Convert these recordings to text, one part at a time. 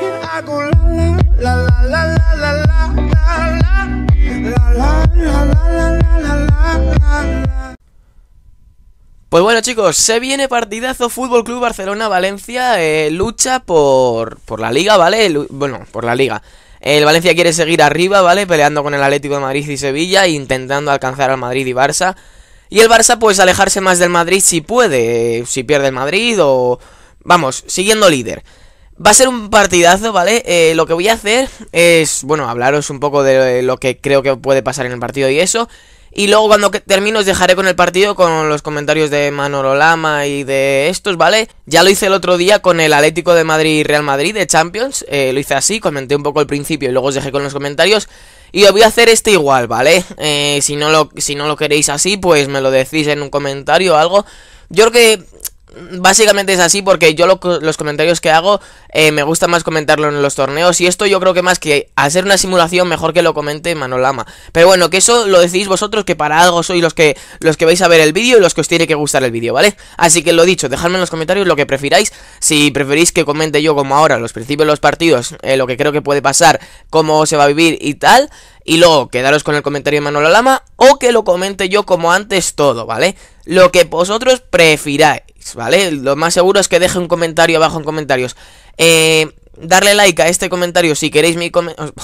Hago la la la la la la la la la la. Pues bueno, chicos, se viene partidazo Fútbol Club Barcelona-Valencia, lucha por la Liga, ¿vale? Bueno, por la Liga. El Valencia quiere seguir arriba, ¿vale? Peleando con el Atlético de Madrid y Sevilla, intentando alcanzar al Madrid y Barça. Y el Barça, pues, alejarse más del Madrid si puede, si pierde el Madrid o... Vamos, siguiendo líder. Va a ser un partidazo, ¿vale? Lo que voy a hacer es, bueno, hablaros un poco de lo que creo que puede pasar en el partido y eso. Y luego cuando termine os dejaré con el partido, con los comentarios de Manolo Lama y de estos, ¿vale? Ya lo hice el otro día con el Atlético de Madrid y Real Madrid de Champions. Lo hice así, comenté un poco el principio y luego os dejé con los comentarios. Y os voy a hacer este igual, ¿vale? Si no lo queréis así, pues me lo decís en un comentario o algo. Yo creo que... básicamente es así porque yo los comentarios que hago me gusta más comentarlo en los torneos. Y esto yo creo que más que hacer una simulación, mejor que lo comente Manolo Lama. Pero bueno, que eso lo decís vosotros, que para algo sois los que vais a ver el vídeo y los que os tiene que gustar el vídeo, ¿vale? Así que lo dicho, dejadme en los comentarios lo que prefiráis. Si preferís que comente yo como ahora, los principios de los partidos, lo que creo que puede pasar, cómo se va a vivir y tal. Y luego quedaros con el comentario de Manolo Lama, o que lo comente yo como antes todo, ¿vale? Lo que vosotros prefiráis, ¿vale? Lo más seguro es que deje un comentario abajo en comentarios. Darle like a este comentario si queréis mi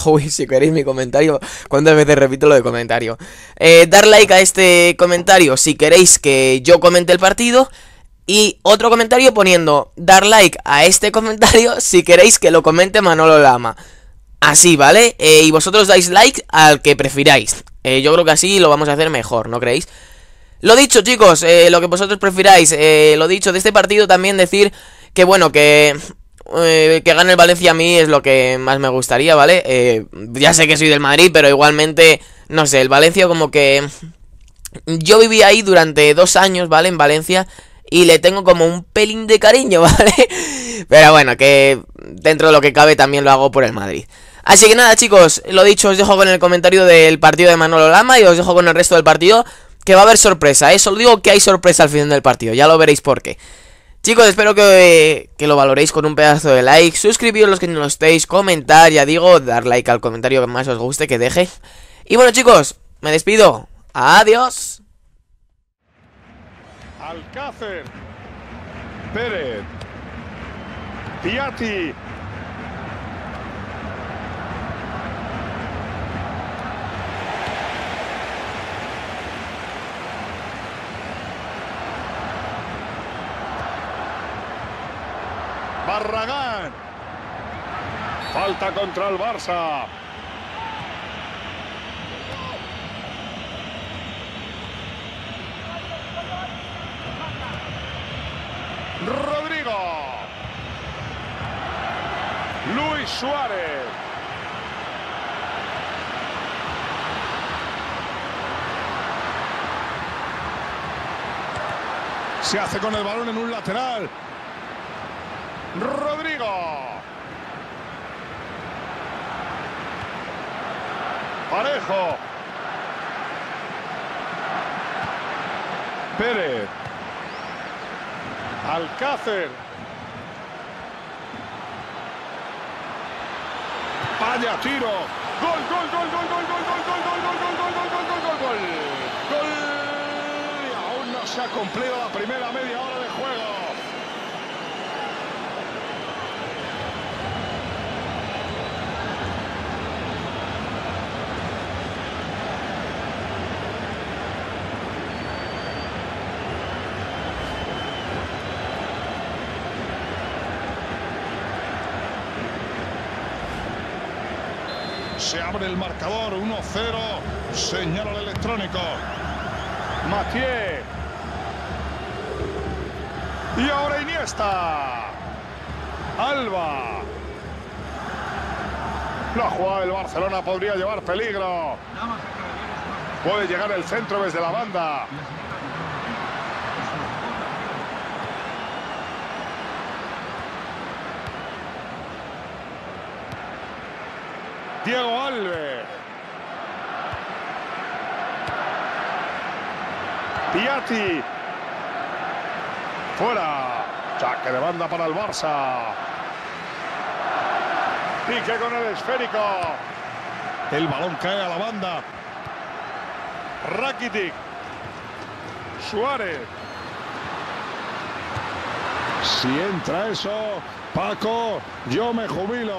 comentario. ¿Cuántas veces repito lo de comentario? Dar like a este comentario si queréis que yo comente el partido. Y otro comentario poniendo dar like a este comentario si queréis que lo comente Manolo Lama. Así, ¿vale? Y vosotros dais like al que prefiráis. Yo creo que así lo vamos a hacer mejor, ¿no creéis? Lo dicho, chicos, lo que vosotros prefiráis. Lo dicho, de este partido también decir que, bueno, que gane el Valencia a mí es lo que más me gustaría, ¿vale? Ya sé que soy del Madrid, pero igualmente, no sé, el Valencia como que... Yo viví ahí durante 2 años, ¿vale? En Valencia... Y le tengo como un pelín de cariño, ¿vale? Pero bueno, que dentro de lo que cabe también lo hago por el Madrid. Así que nada, chicos, lo dicho, os dejo con el comentario del partido de Manolo Lama y os dejo con el resto del partido, que va a haber sorpresa, ¿eh? Solo digo que hay sorpresa al final del partido, ya lo veréis por qué. Chicos, espero que lo valoréis con un pedazo de like, suscribiros los que no lo estéis, comentar, ya digo, dar like al comentario que más os guste, que deje. Y bueno, chicos, me despido. Adiós. Alcácer, Pérez, Piatti, Barragán, falta contra el Barça. Rodrigo, Luis Suárez, se hace con el balón en un lateral. Rodrigo, Parejo, Pérez, Alcácer, vaya tiro, gol, gol, gol, gol, gol, gol, gol, gol, gol, gol, gol, gol, gol, gol, gol, gol, gol, y aún no se ha cumplido la primera media hora de juego. Se abre el marcador, 1-0, señal al electrónico. Mathieu. Y ahora Iniesta. Alba. La jugada del Barcelona podría llevar peligro. Puede llegar el centro desde la banda. Diego Alves. Piatti. Fuera. Saque de banda para el Barça. Pique con el esférico. El balón cae a la banda. Rakitic. Suárez. Si entra eso, Paco, yo me jubilo.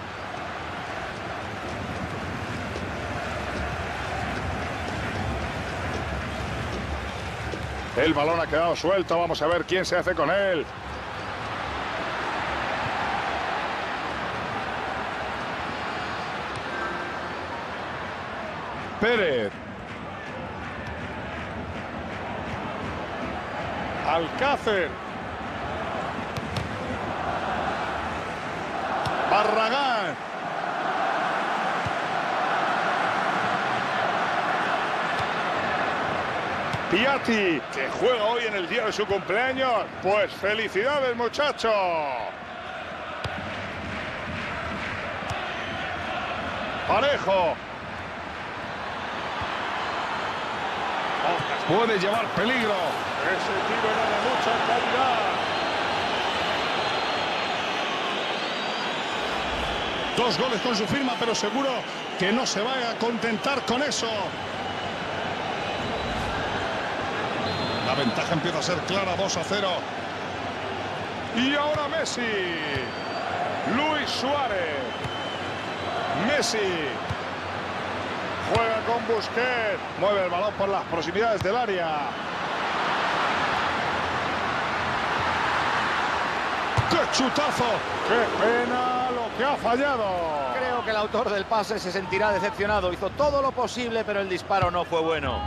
El balón ha quedado suelto, vamos a ver quién se hace con él. Pérez. Alcácer. Barragán. Piatti, que juega hoy en el día de su cumpleaños. Pues felicidades, muchacho. Parejo. Puede llevar peligro. Ese tiro era de mucha calidad. Dos goles con su firma, pero seguro que no se va a contentar con eso. La ventaja empieza a ser clara, 2-0. Y ahora Messi. Luis Suárez. Messi. Juega con Busquets. Mueve el balón por las proximidades del área. ¡Qué chutazo! ¡Qué pena lo que ha fallado! Creo que el autor del pase se sentirá decepcionado. Hizo todo lo posible, pero el disparo no fue bueno.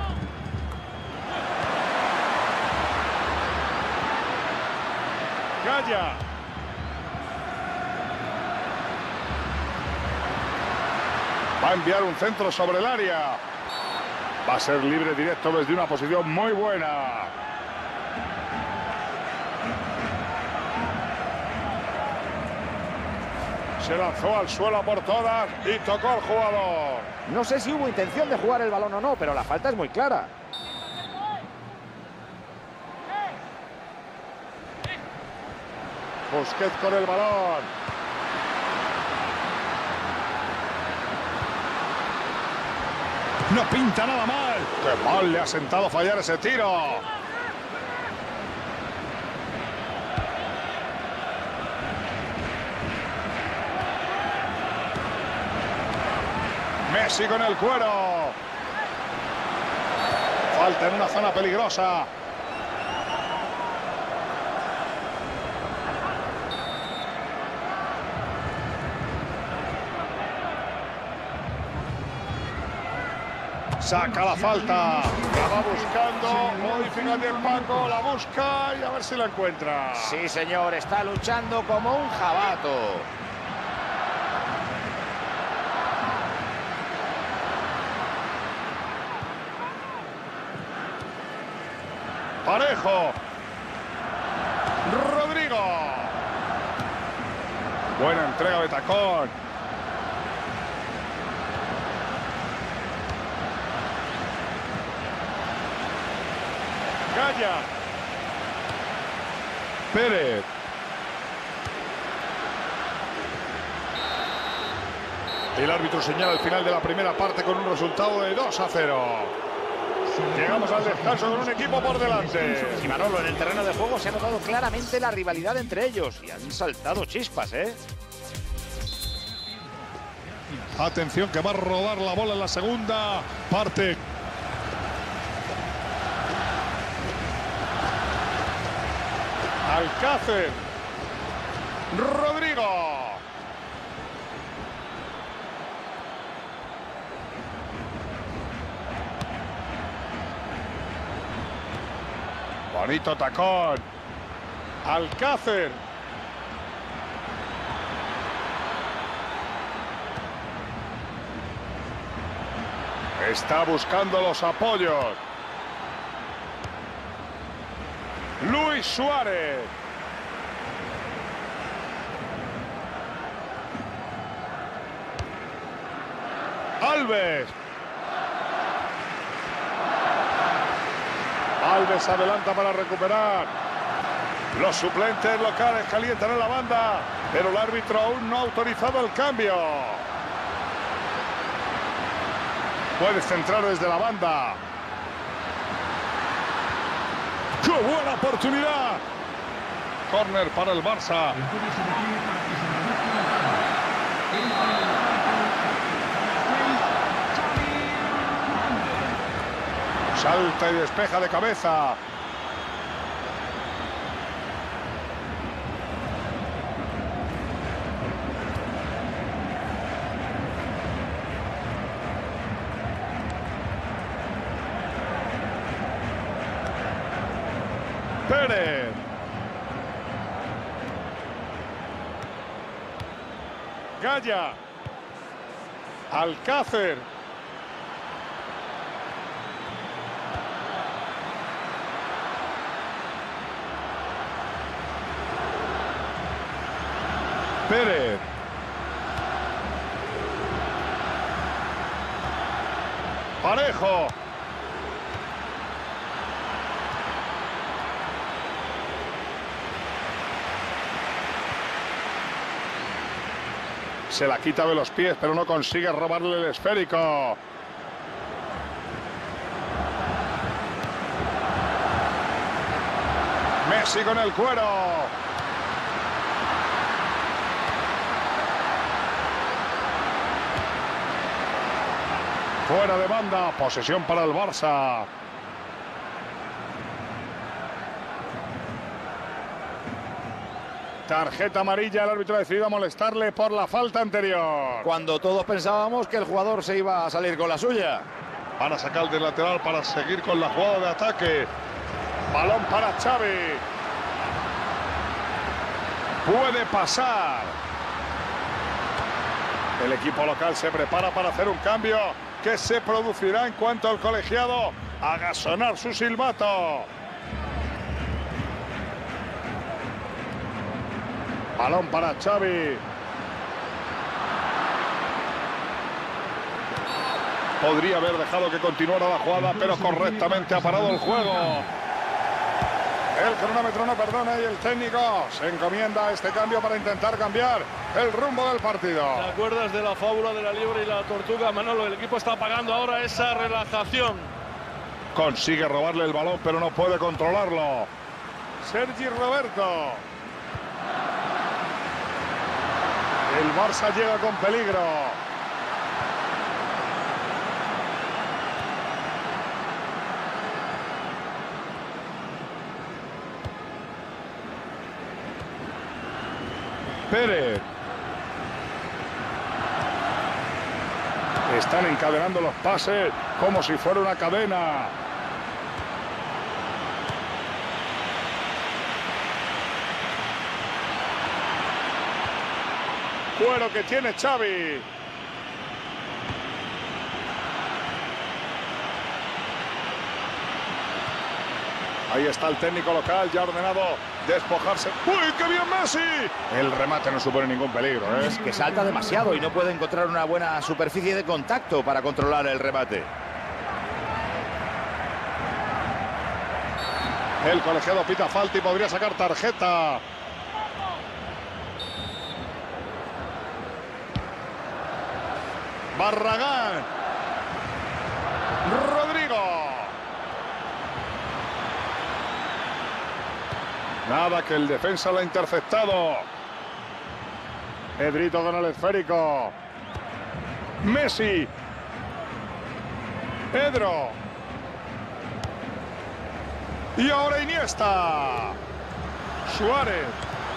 Gaya. Va a enviar un centro sobre el área. Va a ser libre directo desde una posición muy buena. Se lanzó al suelo por todas y tocó al jugador. No sé si hubo intención de jugar el balón o no, pero la falta es muy clara. Busquets con el balón. No pinta nada mal. ¡Qué mal le ha sentado fallar ese tiro! Messi con el cuero. Falta en una zona peligrosa. Saca la falta. La va buscando. Hoy fíjate Paco, la busca y a ver si la encuentra. Sí, señor, está luchando como un jabato. Parejo. Rodrigo. Buena entrega de tacón. Gaya. Pérez. El árbitro señala el final de la primera parte con un resultado de 2-0. Llegamos al descanso con un equipo por delante. Y Manolo, en el terreno de juego se ha notado claramente la rivalidad entre ellos. Y han saltado chispas, ¿eh? Atención que va a rodar la bola en la segunda parte. Alcácer. Rodrigo. Bonito tacón. Alcácer. Está buscando los apoyos. Luis Suárez. Alves. Alves adelanta para recuperar. Los suplentes locales calientan en la banda, pero el árbitro aún no ha autorizado el cambio. Puedes centrar desde la banda. ¡Qué buena oportunidad! Córner para el Barça. Salta y despeja de cabeza. Pérez. Gaya. Alcácer. Pérez. Parejo. Se la quita de los pies, pero no consigue robarle el esférico. Messi con el cuero. Fuera de banda, posesión para el Barça. Tarjeta amarilla, el árbitro ha decidido molestarle por la falta anterior. Cuando todos pensábamos que el jugador se iba a salir con la suya. Van a sacar del lateral para seguir con la jugada de ataque. Balón para Xavi. Puede pasar. El equipo local se prepara para hacer un cambio que se producirá en cuanto el colegiado haga sonar su silbato. Balón para Xavi. Podría haber dejado que continuara la jugada, pero correctamente ha parado el juego. El cronómetro no perdona y el técnico se encomienda a este cambio para intentar cambiar el rumbo del partido. ¿Te acuerdas de la fábula de la liebre y la tortuga, Manolo? El equipo está pagando ahora esa relajación. Consigue robarle el balón, pero no puede controlarlo. Sergi Roberto. El Barça llega con peligro. Pérez. Están encadenando los pases como si fuera una cadena. Cuero que tiene Xavi. Ahí está el técnico local, ya ordenado despojarse. ¡Uy, qué bien Messi! El remate no supone ningún peligro, ¿eh? Es que salta demasiado y no puede encontrar una buena superficie de contacto para controlar el remate. El colegiado pita falta y podría sacar tarjeta. Barragán. Rodrigo. Nada, que el defensa lo ha interceptado. Pedrito con el esférico. Messi. Pedro. Y ahora Iniesta. Suárez.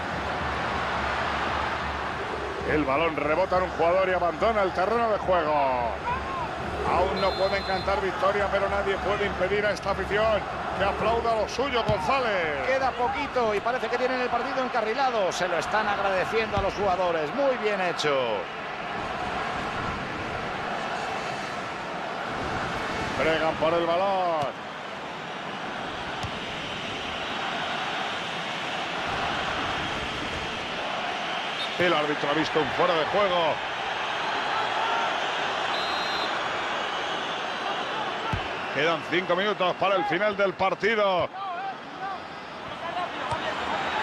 El balón rebota en un jugador y abandona el terreno de juego. Aún no pueden cantar victoria, pero nadie puede impedir a esta afición que aplauda lo suyo, González. Queda poquito y parece que tienen el partido encarrilado. Se lo están agradeciendo a los jugadores. Muy bien hecho. Bregan por el balón. El árbitro ha visto un fuera de juego. Quedan 5 minutos para el final del partido.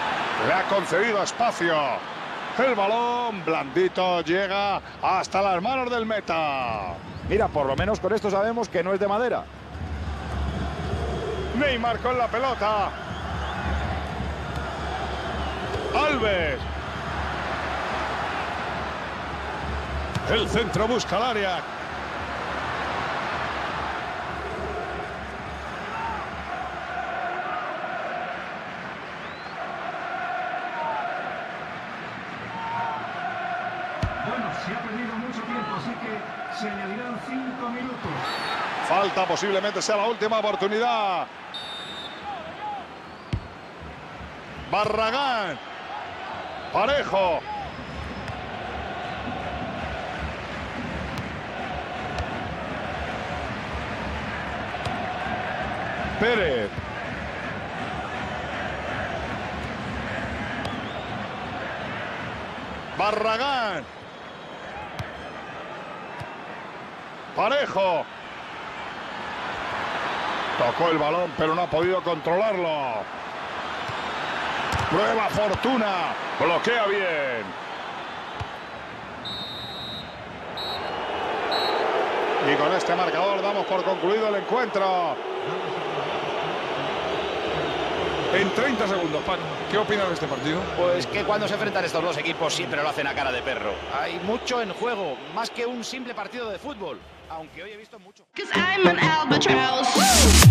Le ha concedido espacio. El balón blandito llega hasta las manos del meta. Mira, por lo menos con esto sabemos que no es de madera. Neymar con la pelota. Alves. El centro busca el área. Bueno, se ha perdido mucho tiempo, así que se añadirán 5 minutos. Falta, posiblemente sea la última oportunidad. Barragán. Parejo. Pérez. Barragán. Parejo. Tocó el balón, pero no ha podido controlarlo. Prueba Fortuna. Bloquea bien. Y con este marcador damos por concluido el encuentro. En 30 segundos, Paco, ¿qué opinas de este partido? Pues que cuando se enfrentan estos dos equipos siempre lo hacen a cara de perro. Hay mucho en juego, más que un simple partido de fútbol. Aunque hoy he visto mucho. 'Cause I'm an albatross.